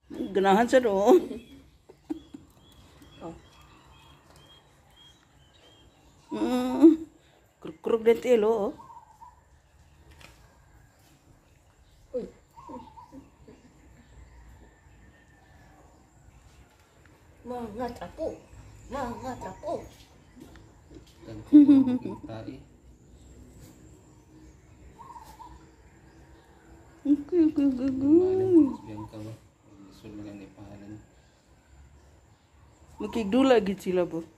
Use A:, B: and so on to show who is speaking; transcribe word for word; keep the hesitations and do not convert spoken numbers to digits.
A: Ganahan sa doon.
B: Oh.
A: Mm. Kruk-kruk din tilo, oh.
B: Uy. Mga trapo. Mga trapo.
C: Dan ko po tae.
A: Okay, okay, okay,
C: Malam
A: okay.
C: ko biyang ka ba? Isul na lang ipahalan.
A: Makigdula gid sila, bo.